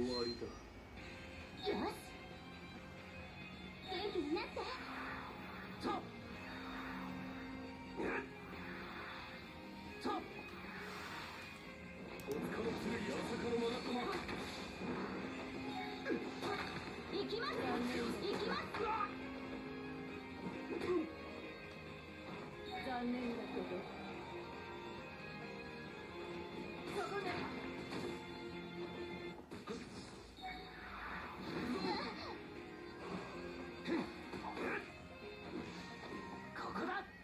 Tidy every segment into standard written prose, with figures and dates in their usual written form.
終わりだ。 よし、元気になって。 と戸塚の剣、八坂の眼玉。 行きます、行きます。残念だけど、そこでここだ。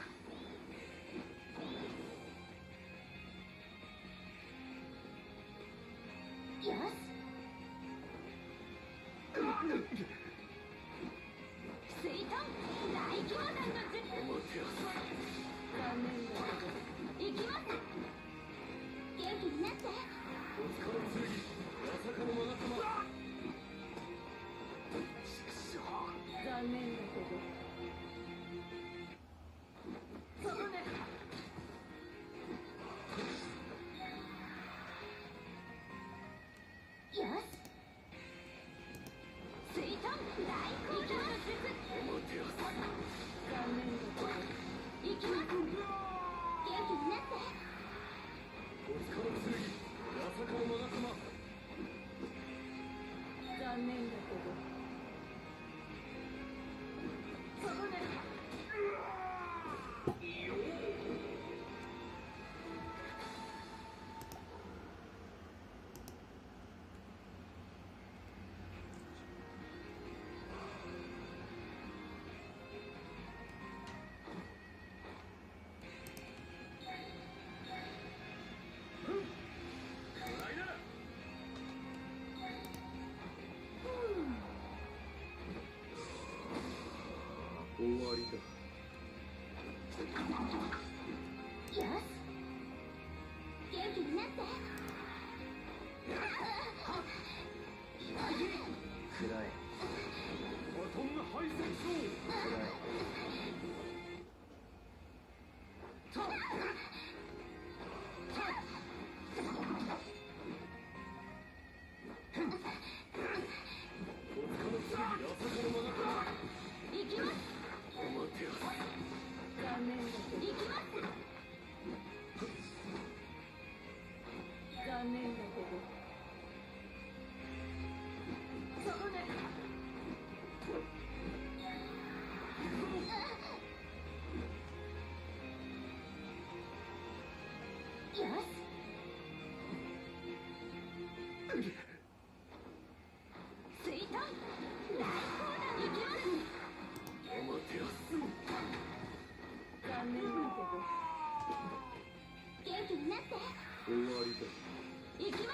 よし、水遁大規模弾の術。残念だけど、行きます。元気になって。 戸塚の剣、八坂の眼玉。 残念だけど、そこね。よし、水遁大行きます。残念だけど、行きます。元気になって。 戸塚の剣、八坂の眼玉。 残念だけど、そこね。 終わりだ。 よし、元気になって。 暗い。バトンが排泄しろ。暗い。戸塚の剣、八坂の眼玉。 行きます。残念だけど、行きます。残念だけど、そこね。よし、水遁大砲弾行きます。残念だけど、元気になって。 終わりだ。 行きます。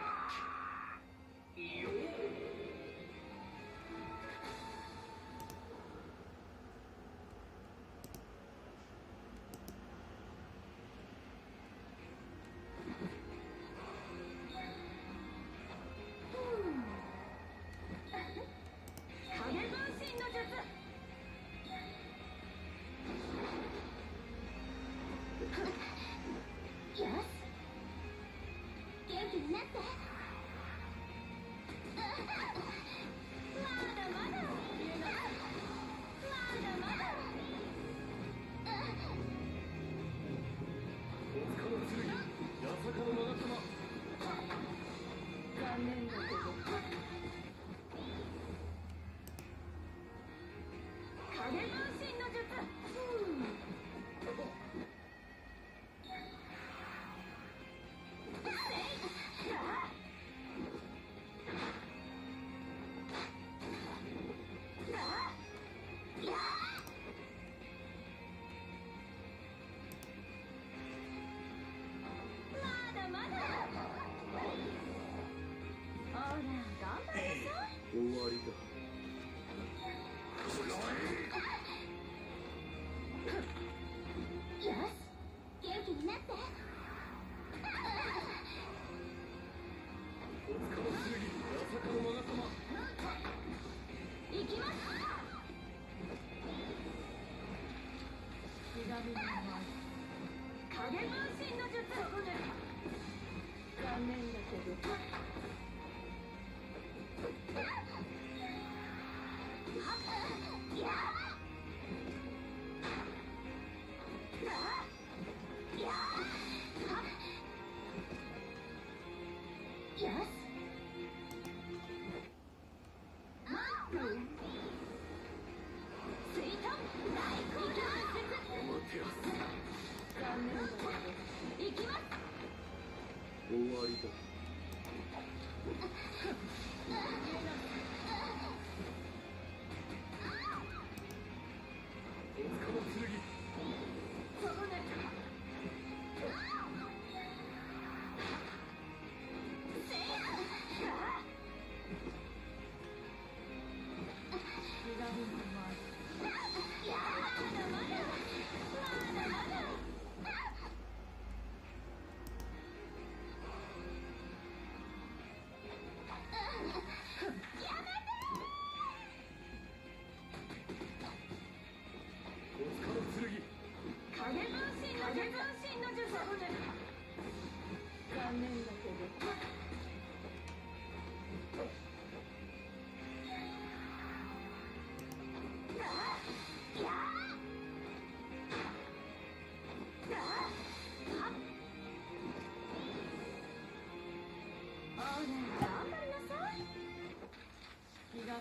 影分身の術。よし、元気になって。まだまだ、まだまだ。 戸塚の剣、八坂の眼玉。 残念だけど、影分身の術。まだまだ。ほら、頑張りなさい。 終わりだ。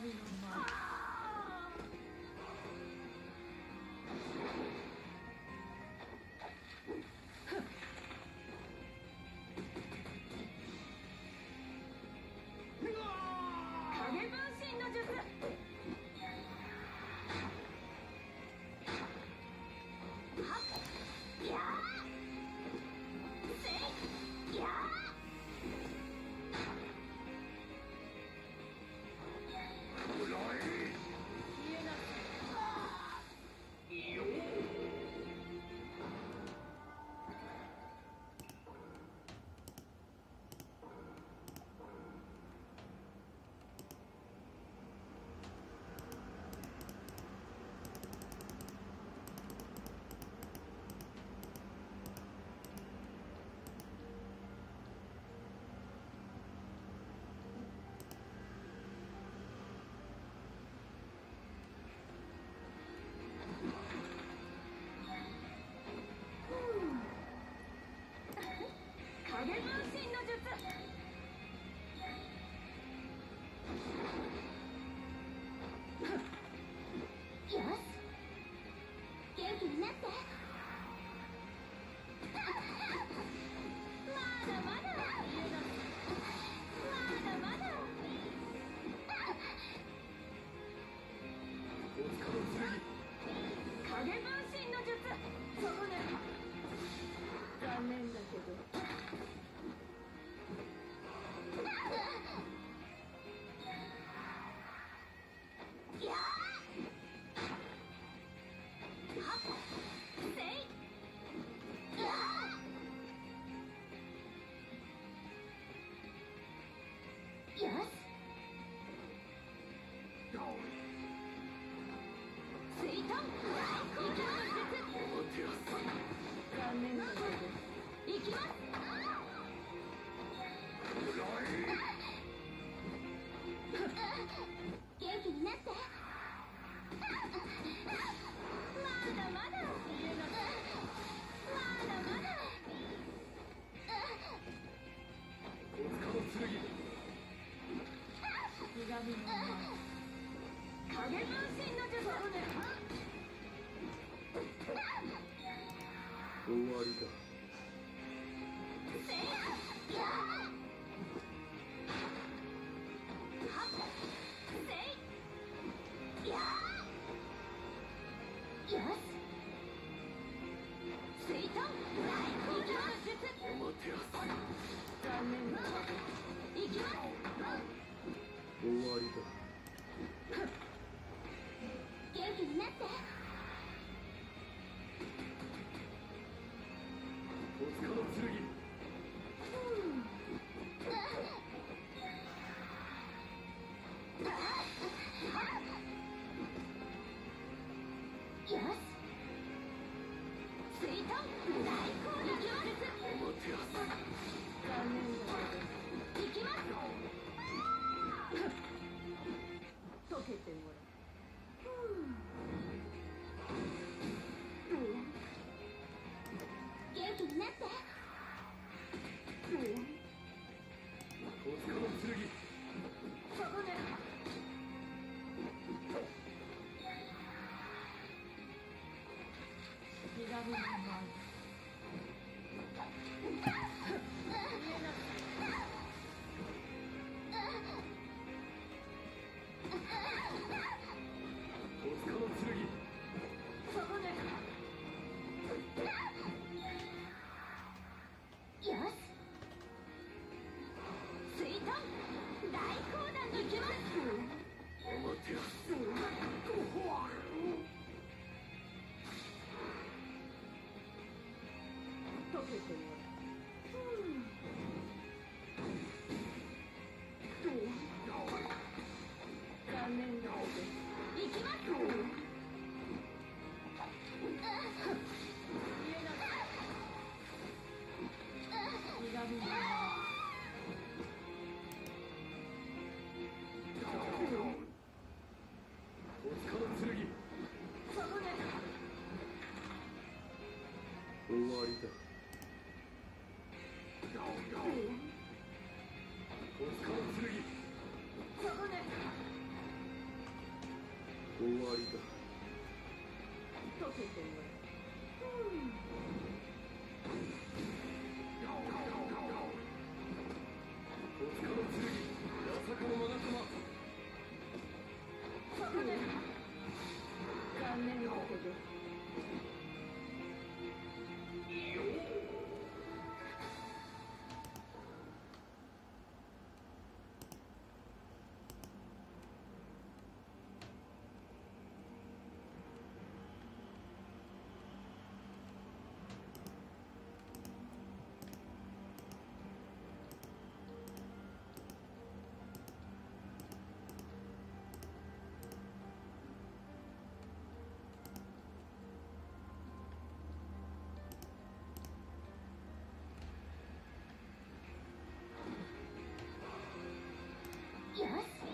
の前。影分身の術。影分身の術。よし、元気になって。まだまだ、まだまだ。影分身の術。そこね。残念だけど。よし。水遁。残念だけど。行きます。元気になって。まだまだ。まだまだ。ひがみの前。影分身の術。 終わりだ。 せいや。よし。水遁。残念だけど。行きます。 終わりだ。 元気になって。 お疲れの剣。 よし。水遁。大攻撃術。残念だけど。行きます。溶けてもらう。元気になって。 お疲れの剣。 そこね。ひがみの前。 お疲れの剣。 そこね。よし。水遁。大砲弾の術。 だ。 溶けてもらお疲れの剣、八坂の眼玉。 そこで残念だけどよし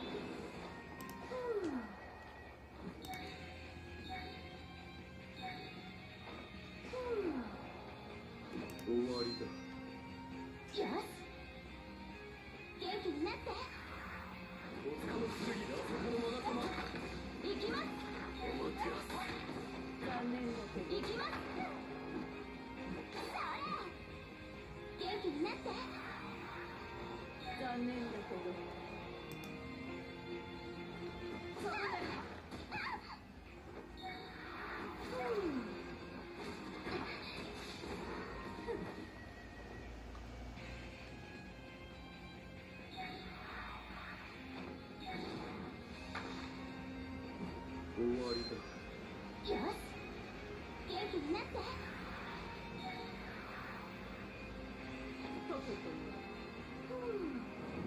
終わりだ。 よし元気になってお疲れの剣、八坂の眼玉。 行きますお待てやす。 残念だけど行きますそれ元気になって残念だけどそこで終わりだ。 よし元気になって溶けてみる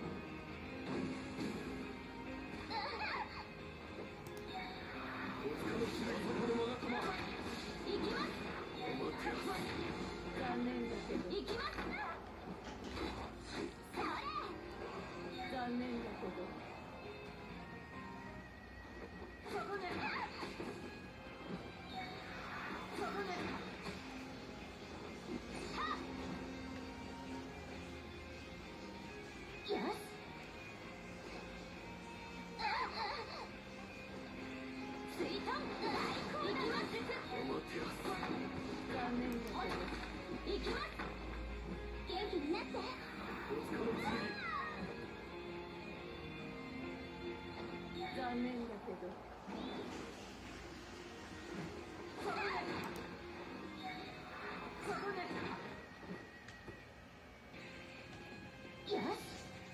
お疲れの剣、八坂の眼玉。 行きますお待てやす。 残念だけど行きますそれ残念だけどそこでそこではっよし水遁大行きますお待てやす。 残念だけど行きます元気になってお疲れの剣。 残念だけどそこでそこでよし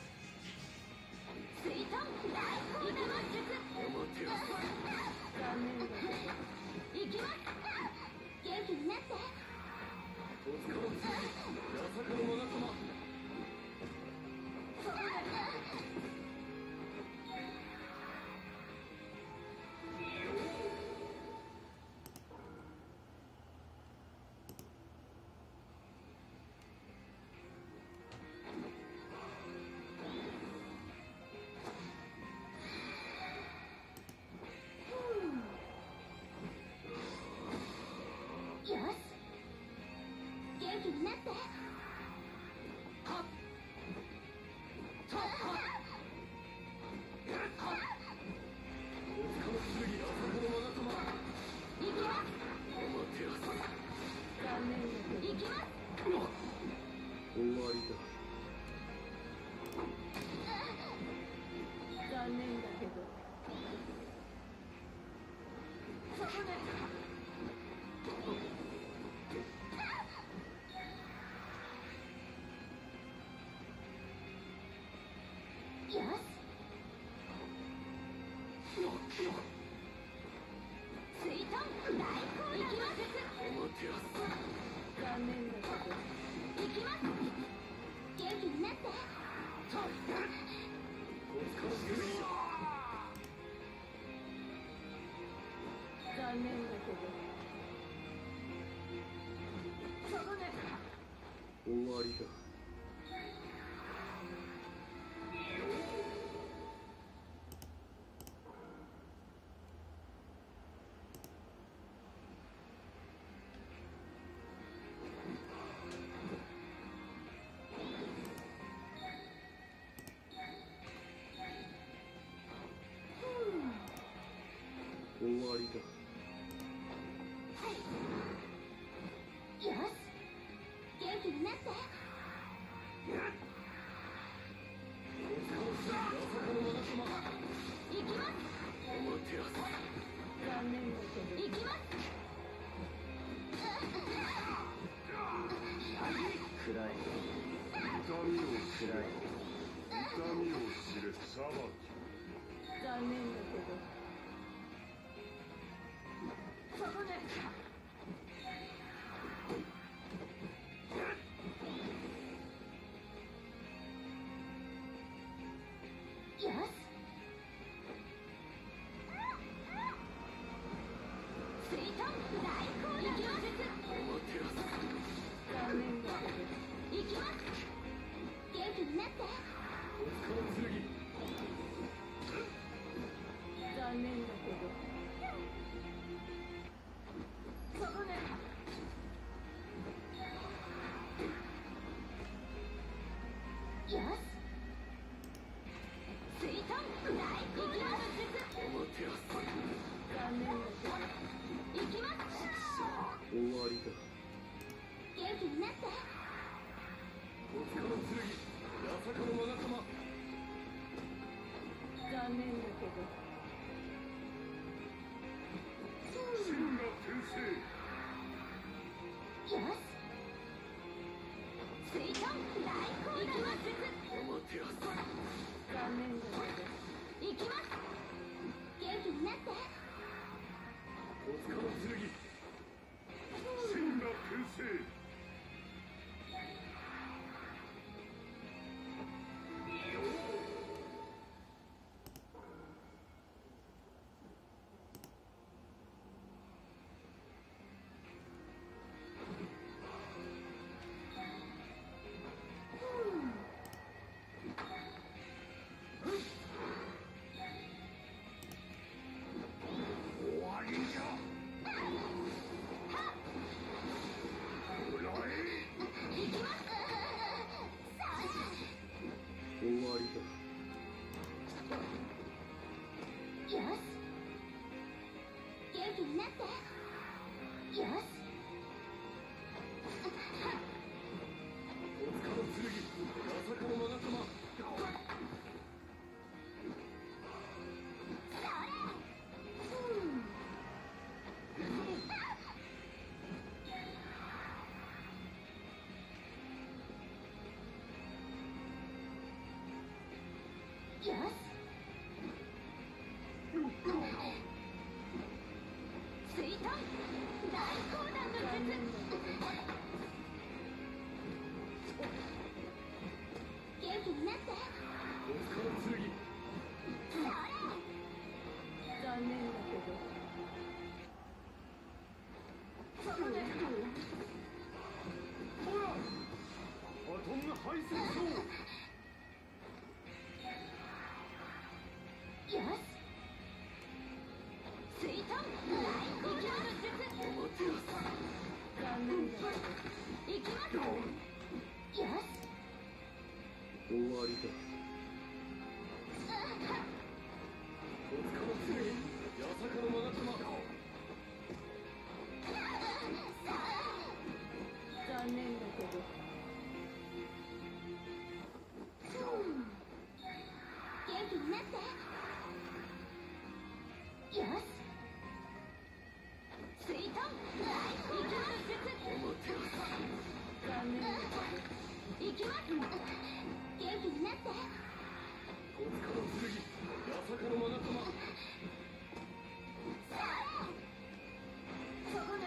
水遁大行きますお待てやす。 残念だけど行きます元気になってお疲れの剣、八坂の眼玉。 そこでよし元気になってお疲れの剣、八坂の眼玉。 行きますお待てやす。 残念だけど行きます終わりだ。 残念だけどそこでよし水遁大行きますお待てやす。 残念だけど行きます元気になってお疲れの剣。 残念だけどそこで終わりだ。 終わりだ。 よし、元気になって。行きます。残念だけど行きます。 暗い。痛みを知れ。痛みを知れ。裁き。 残念だけどそこで。よし、水遁大行動術。残念だけど行きます。元気になって。残念だけどそこで。よし、水遁大行動術。残念だけど行きます。 終わりだ。 元気になって。残念だけど真が転生。 よし、水遁大行動術。残念だけど行きます。元気になって。 真が転生。終わりじゃ。 行きます。 終わりだ。 よし、元気になって。よし、よし、水遁大行動の術。元気になって。残念だけどそこで。 ほら、バトンが排泄そう。 よし、水遁大行動の術。残念だけど行きます。よし、 終わりだ。 残念だけど元気になって。よし、水遁大行動術。残念だけど行きます。元気になって。そこで。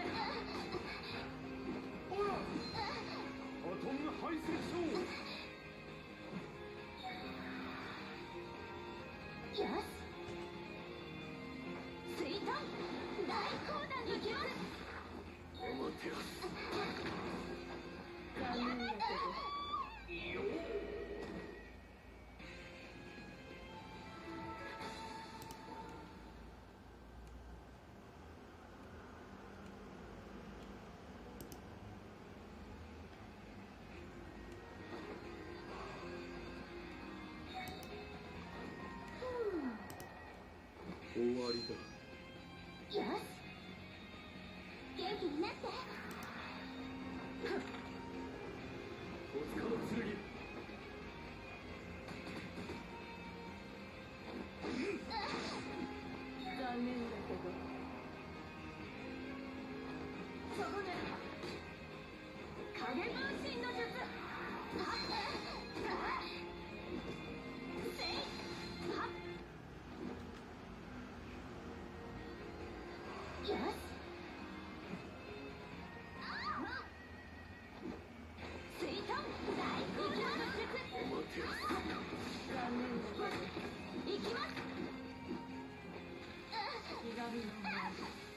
ほら、バトンが排泄そう。 よし、水遁大行動の術。残念だけど終わりだ。 よし元気になってお疲れの剣残念だけどそこで影分身の術よし水遁大空気の術残念だけど行きます気軽に